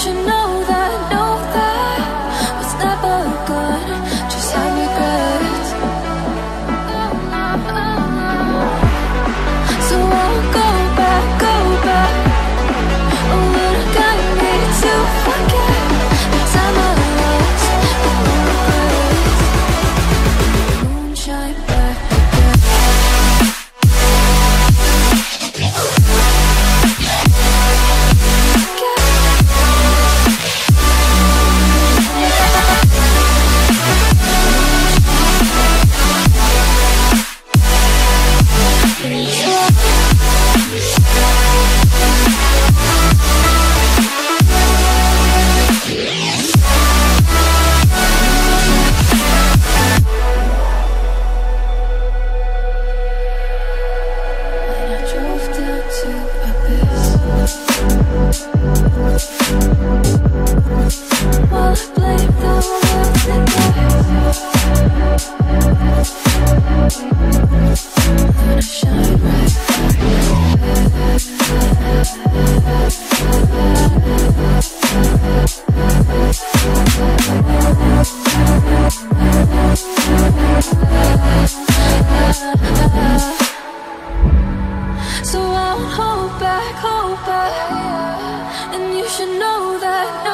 should know that was never good. Just had regrets. So I'll go back. Oh, but I got me to forget the time I lost with no regrets. Moonshine back again. So I'll hold back, and you should know that.